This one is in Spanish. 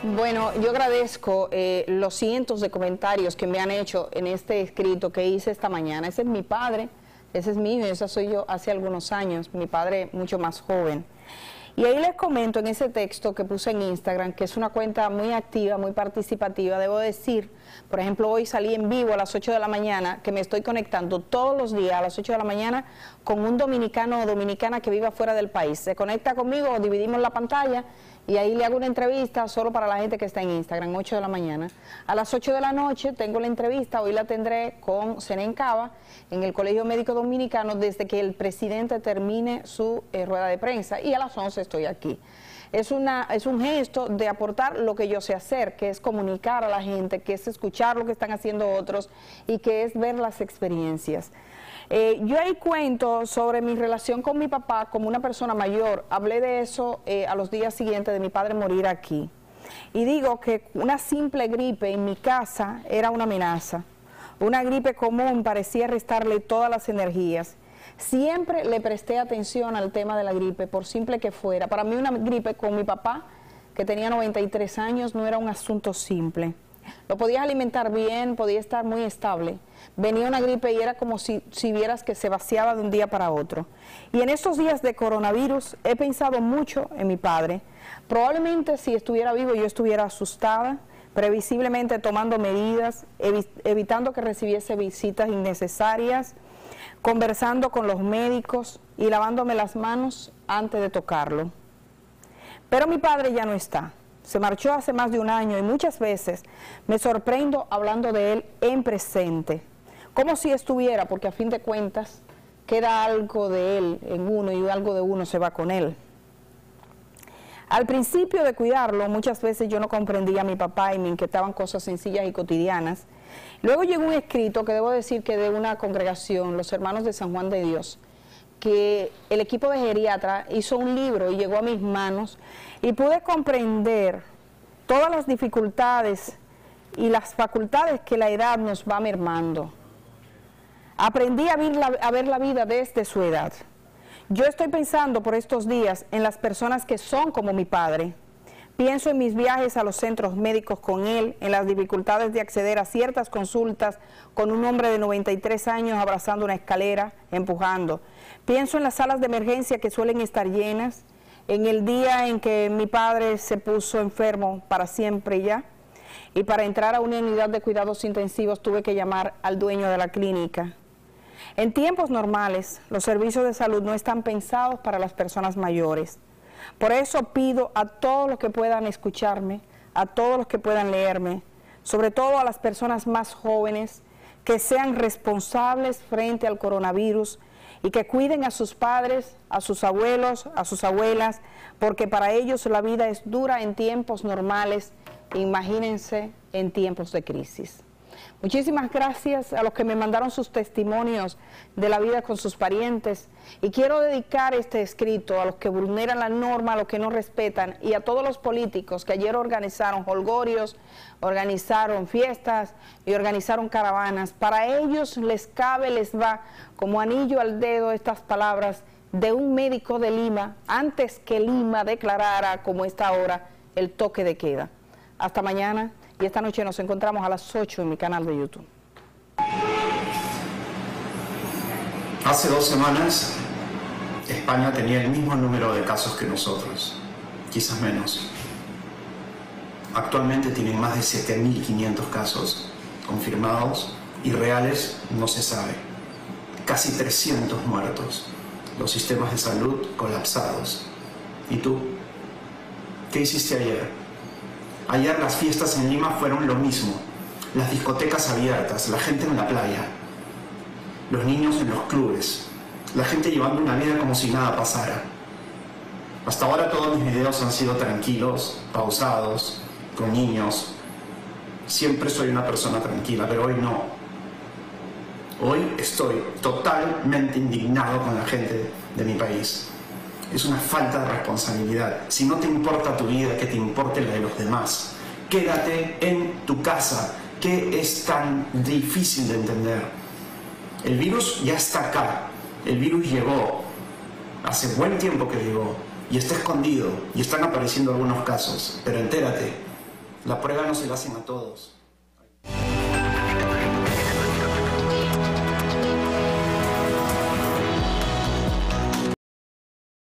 Bueno, yo agradezco los cientos de comentarios que me han hecho en este escrito que hice esta mañana. Ese es mi padre, ese es mi hijo, esa soy yo hace algunos años, mi padre mucho más joven. Y ahí les comento en ese texto que puse en Instagram, que es una cuenta muy activa, muy participativa, debo decir. Por ejemplo, hoy salí en vivo a las 8 de la mañana, que me estoy conectando todos los días a las 8 de la mañana con un dominicano o dominicana que viva fuera del país. Se conecta conmigo, dividimos la pantalla y ahí le hago una entrevista solo para la gente que está en Instagram, 8 de la mañana. A las 8 de la noche tengo la entrevista, hoy la tendré con Zenén Cava en el Colegio Médico Dominicano desde que el presidente termine su rueda de prensa, y a las 11 estoy aquí. Es un gesto de aportar lo que yo sé hacer, que es comunicar a la gente, que es escuchar lo que están haciendo otros y que es ver las experiencias. Yo ahí cuento sobre mi relación con mi papá como una persona mayor. Hablé de eso a los días siguientes de mi padre morir aquí. Y digo que una simple gripe en mi casa era una amenaza. Una gripe común parecía restarle todas las energías. Siempre le presté atención al tema de la gripe, por simple que fuera. Para mí una gripe con mi papá, que tenía 93 años, no era un asunto simple. Lo podías alimentar bien, podía estar muy estable. Venía una gripe y era como si vieras que se vaciaba de un día para otro. Y en estos días de coronavirus he pensado mucho en mi padre. Probablemente si estuviera vivo yo estuviera asustada, previsiblemente tomando medidas, evitando que recibiese visitas innecesarias, conversando con los médicos y lavándome las manos antes de tocarlo. Pero mi padre ya no está. Se marchó hace más de un año y muchas veces me sorprendo hablando de él en presente, como si estuviera, porque a fin de cuentas queda algo de él en uno y algo de uno se va con él. Al principio de cuidarlo, muchas veces yo no comprendía a mi papá y me inquietaban cosas sencillas y cotidianas. Luego llegó un escrito que debo decir que de una congregación, los Hermanos de San Juan de Dios, que el equipo de geriatra hizo un libro y llegó a mis manos y pude comprender todas las dificultades y las facultades que la edad nos va mermando. Aprendí a ver la vida desde su edad. Yo estoy pensando por estos días en las personas que son como mi padre. Pienso en mis viajes a los centros médicos con él, en las dificultades de acceder a ciertas consultas con un hombre de 93 años abrazando una escalera, empujando. Pienso en las salas de emergencia que suelen estar llenas, en el día en que mi padre se puso enfermo para siempre ya, y para entrar a una unidad de cuidados intensivos tuve que llamar al dueño de la clínica. En tiempos normales, los servicios de salud no están pensados para las personas mayores. Por eso pido a todos los que puedan escucharme, a todos los que puedan leerme, sobre todo a las personas más jóvenes, que sean responsables frente al coronavirus y que cuiden a sus padres, a sus abuelos, a sus abuelas, porque para ellos la vida es dura en tiempos normales, imagínense en tiempos de crisis. Muchísimas gracias a los que me mandaron sus testimonios de la vida con sus parientes, y quiero dedicar este escrito a los que vulneran la norma, a los que no respetan, y a todos los políticos que ayer organizaron jolgorios, organizaron fiestas y organizaron caravanas. Para ellos les va como anillo al dedo estas palabras de un médico de Lima antes que Lima declarara, como está ahora, el toque de queda. Hasta mañana. Y esta noche nos encontramos a las 8 en mi canal de YouTube. Hace 2 semanas, España tenía el mismo número de casos que nosotros, quizás menos. Actualmente tienen más de 7.500 casos confirmados y reales no se sabe. Casi 300 muertos. Los sistemas de salud colapsados. ¿Y tú? ¿Qué hiciste ayer? Ayer las fiestas en Lima fueron lo mismo, las discotecas abiertas, la gente en la playa, los niños en los clubes, la gente llevando una vida como si nada pasara. Hasta ahora todos mis videos han sido tranquilos, pausados, con niños. Siempre soy una persona tranquila, pero hoy no. Hoy estoy totalmente indignado con la gente de mi país. Es una falta de responsabilidad. Si no te importa tu vida, que te importe la de los demás. Quédate en tu casa. ¿Qué es tan difícil de entender? El virus ya está acá. El virus llegó. Hace buen tiempo que llegó. Y está escondido. Y están apareciendo algunos casos. Pero entérate. La prueba no se la hacen a todos.